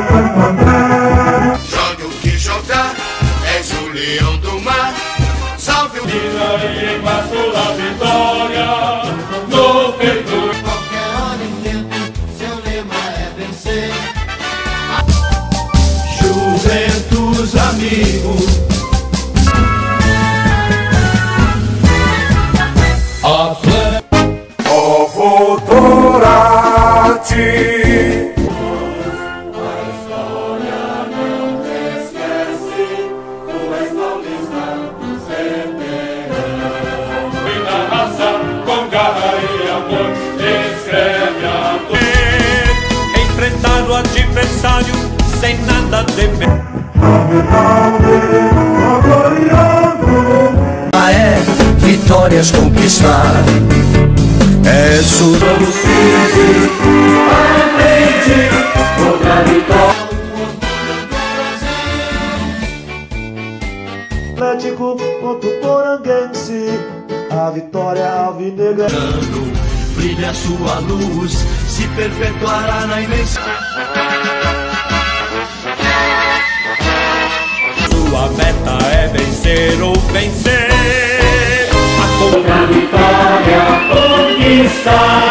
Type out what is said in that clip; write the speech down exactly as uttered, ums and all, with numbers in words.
Joga o que jogar, és o leão do mar. Salve o e embaixo a vitória no peito. Qualquer hora e tempo, seu lema é vencer. Juventus amigo. Ovo Dorati. Enfrentar o adversário sem nada temer. É vitórias conquistar. É sua outra vitória. Atlético contra o Poranguense, a vitória alvinegra. Brilha sua luz, se perpetuará na imensidão. Sua meta é vencer ou vencer. A vitória conquistar.